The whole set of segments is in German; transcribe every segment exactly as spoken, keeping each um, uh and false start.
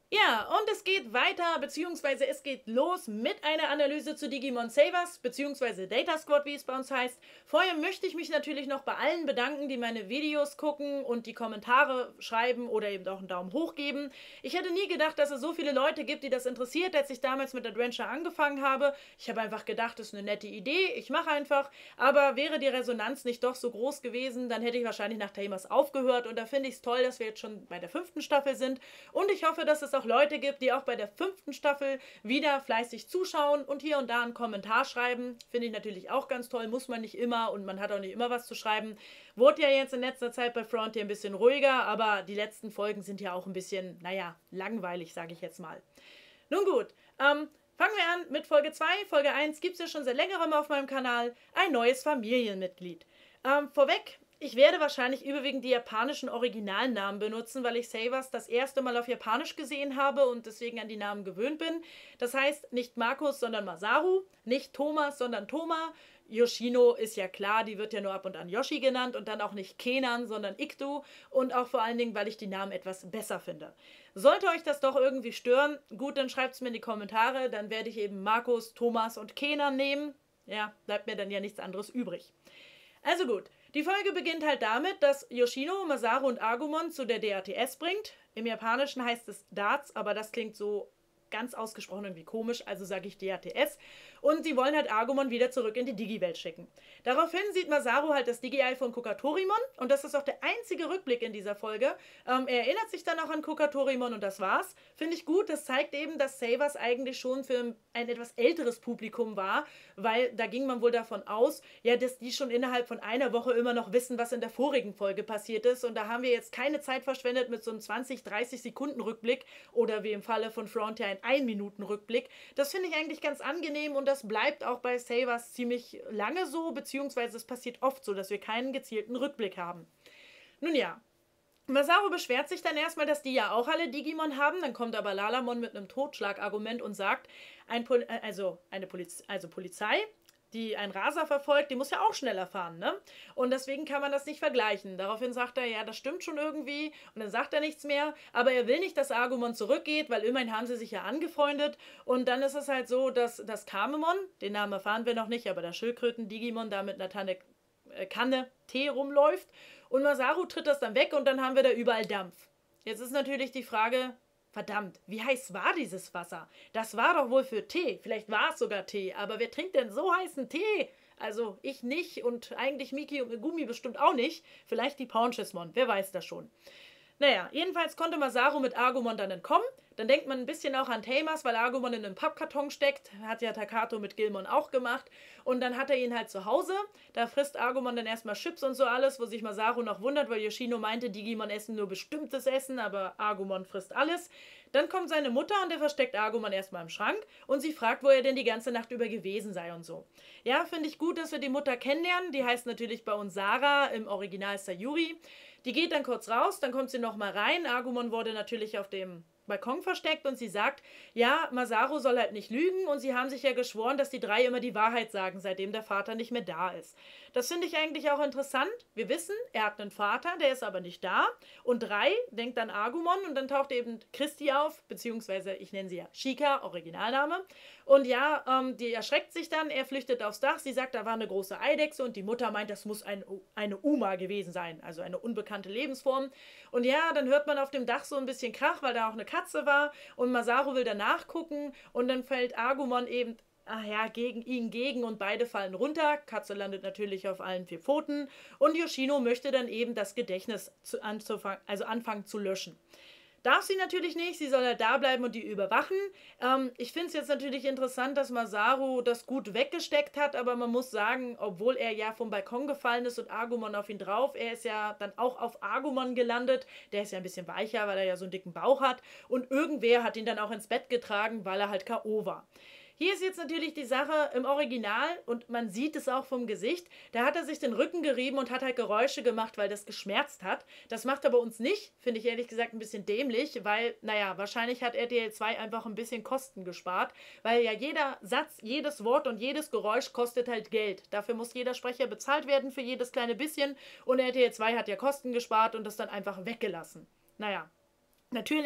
Ja, und es geht weiter, beziehungsweise es geht los mit einer Analyse zu Digimon Savers, beziehungsweise Data Squad, wie es bei uns heißt. Vorher möchte ich mich natürlich noch bei allen bedanken, die meine Videos gucken und die Kommentare schreiben oder eben auch einen Daumen hoch geben. Ich hätte nie gedacht, dass es so viele Leute gibt, die das interessiert, als ich damals mit Adventure angefangen habe. Ich habe einfach gedacht, das ist eine nette Idee, ich mache einfach. Aber wäre die Resonanz nicht doch so groß gewesen, dann hätte ich wahrscheinlich nach Tamers aufgehört. Und da finde ich es toll, dass wir jetzt schon bei der fünften Staffel sind. Und ich hoffe, dass es auch Leute gibt, die auch bei der fünften Staffel wieder fleißig zuschauen und hier und da einen Kommentar schreiben. Finde ich natürlich auch ganz toll, muss man nicht immer und man hat auch nicht immer was zu schreiben. Wurde ja jetzt in letzter Zeit bei Frontier ein bisschen ruhiger, aber die letzten Folgen sind ja auch ein bisschen, naja, langweilig, sage ich jetzt mal. Nun gut, ähm, fangen wir an mit Folge zwei. Folge eins gibt es ja schon seit längerem auf meinem Kanal. Ein neues Familienmitglied. Ähm, vorweg, ich werde wahrscheinlich überwiegend die japanischen Originalnamen benutzen, weil ich Savers das erste Mal auf Japanisch gesehen habe und deswegen an die Namen gewöhnt bin. Das heißt, nicht Markus, sondern Masaru, nicht Thomas, sondern Thoma. Yoshino ist ja klar, die wird ja nur ab und an Yoshi genannt und dann auch nicht Kenan, sondern Iktu und auch vor allen Dingen, weil ich die Namen etwas besser finde. Sollte euch das doch irgendwie stören, gut, dann schreibt es mir in die Kommentare, dann werde ich eben Markus, Thomas und Kenan nehmen. Ja, bleibt mir dann ja nichts anderes übrig. Also gut, die Folge beginnt halt damit, dass Yoshino, Masaru und Agumon zu der D A T S bringt. Im Japanischen heißt es Darts, aber das klingt so ganz ausgesprochen irgendwie komisch, also sage ich D A T S. Und sie wollen halt Agumon wieder zurück in die Digi-Welt schicken. Daraufhin sieht Masaru halt das Digi-Ei von Kokatorimon und das ist auch der einzige Rückblick in dieser Folge. Ähm, er erinnert sich dann auch an Kokatorimon und das war's. Finde ich gut, das zeigt eben, dass Savers eigentlich schon für ein etwas älteres Publikum war, weil da ging man wohl davon aus, ja, dass die schon innerhalb von einer Woche immer noch wissen, was in der vorigen Folge passiert ist und da haben wir jetzt keine Zeit verschwendet mit so einem zwanzig, dreißig Sekunden Rückblick oder wie im Falle von Frontier ein ein Minuten Rückblick. Das finde ich eigentlich ganz angenehm und das bleibt auch bei Savers ziemlich lange so, beziehungsweise es passiert oft so, dass wir keinen gezielten Rückblick haben. Nun ja, Masaru beschwert sich dann erstmal, dass die ja auch alle Digimon haben, dann kommt aber Lalamon mit einem Totschlagargument und sagt, ein Pol also eine Poliz also Polizei, die einen Raser verfolgt, die muss ja auch schneller fahren, ne? Und deswegen kann man das nicht vergleichen. Daraufhin sagt er, ja, das stimmt schon irgendwie. Und dann sagt er nichts mehr. Aber er will nicht, dass Agumon zurückgeht, weil immerhin haben sie sich ja angefreundet. Und dann ist es halt so, dass das Kamemon, den Namen erfahren wir noch nicht, aber das Schildkröten-Digimon da mit einer Tanne, äh, Kanne Tee rumläuft. Und Masaru tritt das dann weg und dann haben wir da überall Dampf. Jetzt ist natürlich die Frage, verdammt, wie heiß war dieses Wasser? Das war doch wohl für Tee. Vielleicht war es sogar Tee, aber wer trinkt denn so heißen Tee? Also ich nicht und eigentlich Miki und Megumi bestimmt auch nicht. Vielleicht die Paunchesmon, wer weiß das schon. Naja, jedenfalls konnte Masaru mit Agumon dann entkommen. Dann denkt man ein bisschen auch an Tamers, weil Agumon in einem Pappkarton steckt. Hat ja Takato mit Gilmon auch gemacht. Und dann hat er ihn halt zu Hause. Da frisst Agumon dann erstmal Chips und so alles, wo sich Masaru noch wundert, weil Yoshino meinte, Digimon essen nur bestimmtes Essen, aber Agumon frisst alles. Dann kommt seine Mutter und der versteckt Agumon erstmal im Schrank und sie fragt, wo er denn die ganze Nacht über gewesen sei und so. Ja, finde ich gut, dass wir die Mutter kennenlernen. Die heißt natürlich bei uns Sarah, im Original Sayuri. Die geht dann kurz raus, dann kommt sie nochmal rein. Agumon wurde natürlich auf dem Balkon versteckt und sie sagt, ja, Masaru soll halt nicht lügen und sie haben sich ja geschworen, dass die drei immer die Wahrheit sagen, seitdem der Vater nicht mehr da ist. Das finde ich eigentlich auch interessant. Wir wissen, er hat einen Vater, der ist aber nicht da. Und drei denkt dann Agumon und dann taucht eben Christi auf, beziehungsweise ich nenne sie ja Shika, Originalname. Und ja, ähm, die erschreckt sich dann, er flüchtet aufs Dach, sie sagt, da war eine große Eidechse und die Mutter meint, das muss ein, eine Uma gewesen sein, also eine unbekannte Lebensform. Und ja, dann hört man auf dem Dach so ein bisschen Krach, weil da auch eine Katze war und Masaru will danach gucken und dann fällt Agumon eben ach ja, gegen ihn gegen und beide fallen runter. Katze landet natürlich auf allen vier Pfoten und Yoshino möchte dann eben das Gedächtnis zu, anzufangen, also anfangen zu löschen. Darf sie natürlich nicht, sie soll halt da bleiben und die überwachen. Ähm, ich finde es jetzt natürlich interessant, dass Masaru das gut weggesteckt hat, aber man muss sagen, obwohl er ja vom Balkon gefallen ist und Agumon auf ihn drauf, er ist ja dann auch auf Agumon gelandet. Der ist ja ein bisschen weicher, weil er ja so einen dicken Bauch hat. Und irgendwer hat ihn dann auch ins Bett getragen, weil er halt K O war. Hier ist jetzt natürlich die Sache im Original und man sieht es auch vom Gesicht. Da hat er sich den Rücken gerieben und hat halt Geräusche gemacht, weil das geschmerzt hat. Das macht er bei uns nicht, finde ich ehrlich gesagt ein bisschen dämlich, weil, naja, wahrscheinlich hat R T L zwei einfach ein bisschen Kosten gespart, weil ja jeder Satz, jedes Wort und jedes Geräusch kostet halt Geld. Dafür muss jeder Sprecher bezahlt werden für jedes kleine bisschen und R T L zwei hat ja Kosten gespart und das dann einfach weggelassen. Naja, natürlich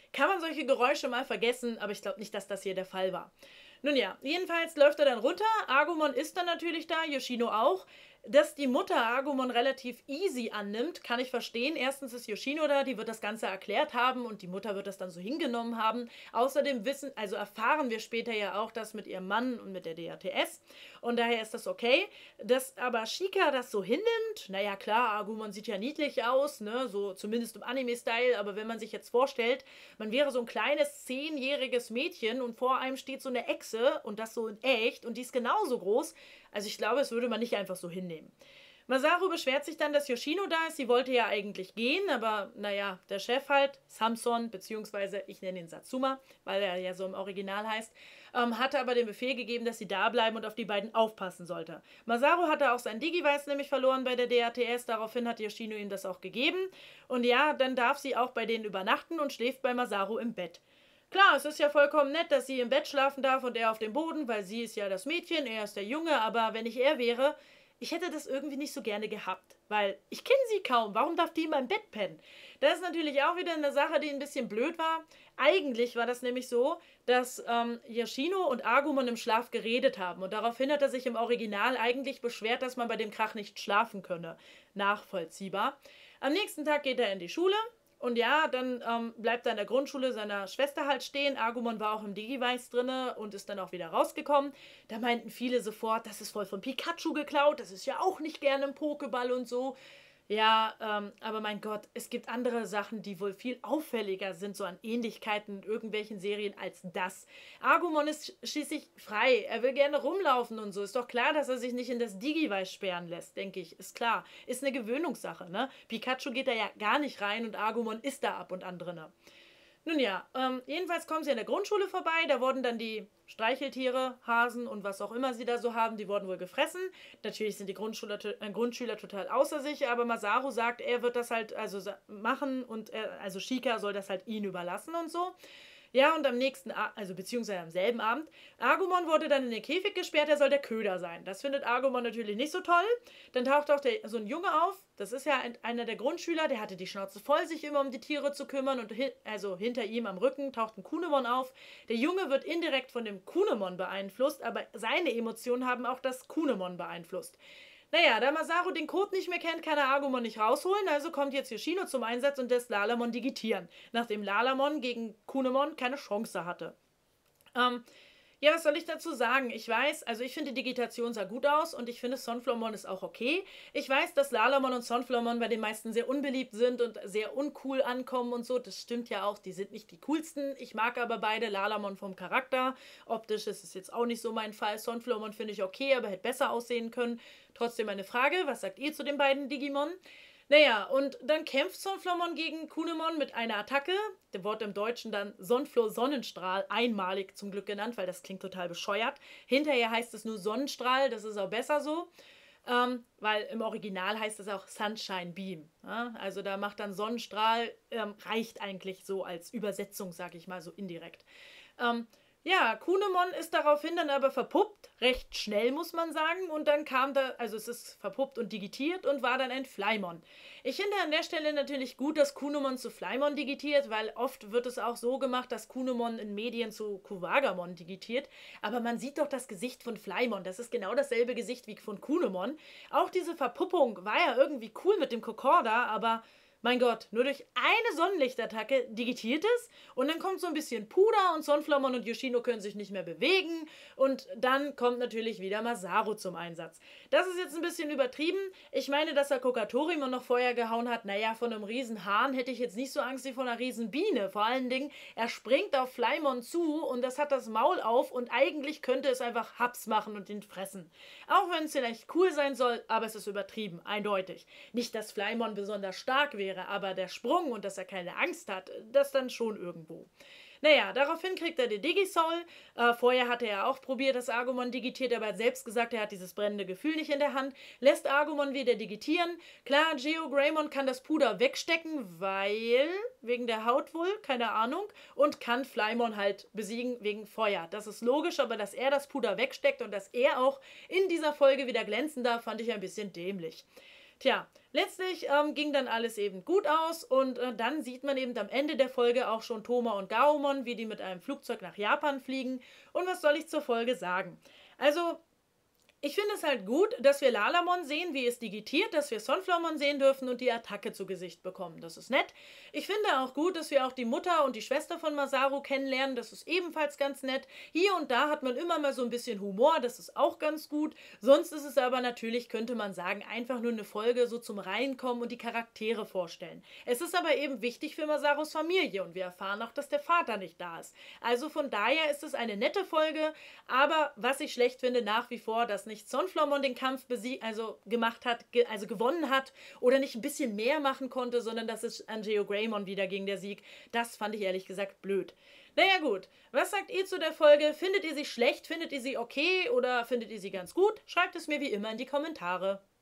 kann man solche Geräusche mal vergessen, aber ich glaube nicht, dass das hier der Fall war. Nun ja, jedenfalls läuft er dann runter, Agumon ist dann natürlich da, Yoshino auch. Dass die Mutter Agumon relativ easy annimmt, kann ich verstehen. Erstens ist Yoshino da, die wird das Ganze erklärt haben und die Mutter wird das dann so hingenommen haben. Außerdem wissen, also erfahren wir später ja auch das mit ihrem Mann und mit der D A T S und daher ist das okay. Dass aber Shika das so hinnimmt, naja klar, Agumon sieht ja niedlich aus, ne, so zumindest im Anime-Style, aber wenn man sich jetzt vorstellt, man wäre so ein kleines zehnjähriges Mädchen und vor einem steht so eine Echse und das so in echt und die ist genauso groß, also ich glaube, es würde man nicht einfach so hinnehmen. Masaru beschwert sich dann, dass Yoshino da ist. Sie wollte ja eigentlich gehen, aber naja, der Chef halt, Samson, beziehungsweise ich nenne ihn Satsuma, weil er ja so im Original heißt, ähm, hatte aber den Befehl gegeben, dass sie da bleiben und auf die beiden aufpassen sollte. Masaru hatte auch sein Digivice nämlich verloren bei der D A T S, daraufhin hat Yoshino ihm das auch gegeben. Und ja, dann darf sie auch bei denen übernachten und schläft bei Masaru im Bett. Klar, es ist ja vollkommen nett, dass sie im Bett schlafen darf und er auf dem Boden, weil sie ist ja das Mädchen, er ist der Junge, aber wenn ich er wäre, ich hätte das irgendwie nicht so gerne gehabt, weil ich kenne sie kaum, warum darf die in meinem Bett pennen? Das ist natürlich auch wieder eine Sache, die ein bisschen blöd war. Eigentlich war das nämlich so, dass ähm, Yoshino und Agumon im Schlaf geredet haben und daraufhin hat er sich im Original eigentlich beschwert, dass man bei dem Krach nicht schlafen könne. Nachvollziehbar. Am nächsten Tag geht er in die Schule. Und ja, dann ähm, bleibt er in der Grundschule seiner Schwester halt stehen. Agumon war auch im Digivice drinne und ist dann auch wieder rausgekommen. Da meinten viele sofort, das ist voll von Pikachu geklaut. Das ist ja auch nicht gerne im Pokéball und so. Ja, ähm, aber mein Gott, es gibt andere Sachen, die wohl viel auffälliger sind, so an Ähnlichkeiten in irgendwelchen Serien als das. Agumon ist schließlich frei, er will gerne rumlaufen und so. Ist doch klar, dass er sich nicht in das Digivice sperren lässt, denke ich. Ist klar. Ist eine Gewöhnungssache, ne? Pikachu geht da ja gar nicht rein und Agumon ist da ab und an drinne. Nun ja, ähm, jedenfalls kommen sie an der Grundschule vorbei, da wurden dann die Streicheltiere, Hasen und was auch immer sie da so haben, die wurden wohl gefressen. Natürlich sind die Grundschüler, äh, Grundschüler total außer sich, aber Masaru sagt, er wird das halt also machen und er, also Shika soll das halt ihn überlassen und so. Ja, und am nächsten, A also beziehungsweise am selben Abend, Agumon wurde dann in den Käfig gesperrt, er soll der Köder sein. Das findet Agumon natürlich nicht so toll. Dann taucht auch der, so ein Junge auf, das ist ja ein, einer der Grundschüler, der hatte die Schnauze voll, sich immer um die Tiere zu kümmern und hin, also hinter ihm am Rücken taucht ein Kunemon auf. Der Junge wird indirekt von dem Kunemon beeinflusst, aber seine Emotionen haben auch das Kunemon beeinflusst. Naja, da Masaru den Code nicht mehr kennt, kann er Agumon nicht rausholen, also kommt jetzt Yoshino zum Einsatz und lässt Lalamon digitieren, nachdem Lalamon gegen Kunemon keine Chance hatte. Ähm, ja, was soll ich dazu sagen? Ich weiß, also ich finde, die Digitation sah gut aus und ich finde, Sunflowmon ist auch okay. Ich weiß, dass Lalamon und Sunflowmon bei den meisten sehr unbeliebt sind und sehr uncool ankommen und so. Das stimmt ja auch, die sind nicht die coolsten. Ich mag aber beide, Lalamon vom Charakter. Optisch ist es jetzt auch nicht so mein Fall. Sunflowmon finde ich okay, aber hätte besser aussehen können. Trotzdem eine Frage, was sagt ihr zu den beiden Digimon? Naja, und dann kämpft Sunflowmon gegen Kunemon mit einer Attacke. Der Wort im Deutschen dann Sonflo Sonnenstrahl, einmalig zum Glück genannt, weil das klingt total bescheuert. Hinterher heißt es nur Sonnenstrahl, das ist auch besser so. Ähm, weil im Original heißt es auch Sunshine Beam. Ja? Also da macht dann Sonnenstrahl, ähm, reicht eigentlich so als Übersetzung, sag ich mal so indirekt. Ähm, Ja, Kunemon ist daraufhin dann aber verpuppt, recht schnell muss man sagen, und dann kam da, also es ist verpuppt und digitiert und war dann ein Flymon. Ich finde an der Stelle natürlich gut, dass Kunemon zu Flymon digitiert, weil oft wird es auch so gemacht, dass Kunemon in Medien zu Kuwagamon digitiert, aber man sieht doch das Gesicht von Flymon, das ist genau dasselbe Gesicht wie von Kunemon. Auch diese Verpuppung war ja irgendwie cool mit dem Kokorda, aber mein Gott, nur durch eine Sonnenlichtattacke digitiert es und dann kommt so ein bisschen Puder und Sunflowmon und Yoshino können sich nicht mehr bewegen und dann kommt natürlich wieder Masaru zum Einsatz. Das ist jetzt ein bisschen übertrieben. Ich meine, dass er Kokatorimon noch vorher gehauen hat. Naja, von einem riesen Hahn hätte ich jetzt nicht so Angst wie von einer riesen Biene. Vor allen Dingen, er springt auf Flymon zu und das hat das Maul auf und eigentlich könnte es einfach Haps machen und ihn fressen. Auch wenn es vielleicht cool sein soll, aber es ist übertrieben, eindeutig. Nicht, dass Flymon besonders stark wäre, aber der Sprung und dass er keine Angst hat, das dann schon irgendwo. Naja, daraufhin kriegt er die Digisoul. Äh, vorher hatte er auch probiert, dass Agumon digitiert, aber er hat selbst gesagt, er hat dieses brennende Gefühl nicht in der Hand. Lässt Agumon wieder digitieren. Klar, Geogreymon kann das Puder wegstecken, weil, wegen der Haut wohl, keine Ahnung, und kann Flymon halt besiegen wegen Feuer. Das ist logisch, aber dass er das Puder wegsteckt und dass er auch in dieser Folge wieder glänzen darf, fand ich ein bisschen dämlich. Tja, letztlich ähm, ging dann alles eben gut aus und äh, dann sieht man eben am Ende der Folge auch schon Toma und Gaomon, wie die mit einem Flugzeug nach Japan fliegen. Und was soll ich zur Folge sagen? Also, ich finde es halt gut, dass wir Lalamon sehen, wie es digitiert, dass wir Sunflowermon sehen dürfen und die Attacke zu Gesicht bekommen. Das ist nett. Ich finde auch gut, dass wir auch die Mutter und die Schwester von Masaru kennenlernen. Das ist ebenfalls ganz nett. Hier und da hat man immer mal so ein bisschen Humor. Das ist auch ganz gut. Sonst ist es aber natürlich, könnte man sagen, einfach nur eine Folge so zum Reinkommen und die Charaktere vorstellen. Es ist aber eben wichtig für Masarus Familie und wir erfahren auch, dass der Vater nicht da ist. Also von daher ist es eine nette Folge, aber was ich schlecht finde nach wie vor, dass nicht Sunflowermon den Kampf besiegt, also gemacht hat, ge also gewonnen hat oder nicht ein bisschen mehr machen konnte, sondern dass es an Geogreymon wieder ging, der Sieg. Das fand ich ehrlich gesagt blöd. Naja gut, was sagt ihr zu der Folge? Findet ihr sie schlecht? Findet ihr sie okay oder findet ihr sie ganz gut? Schreibt es mir wie immer in die Kommentare.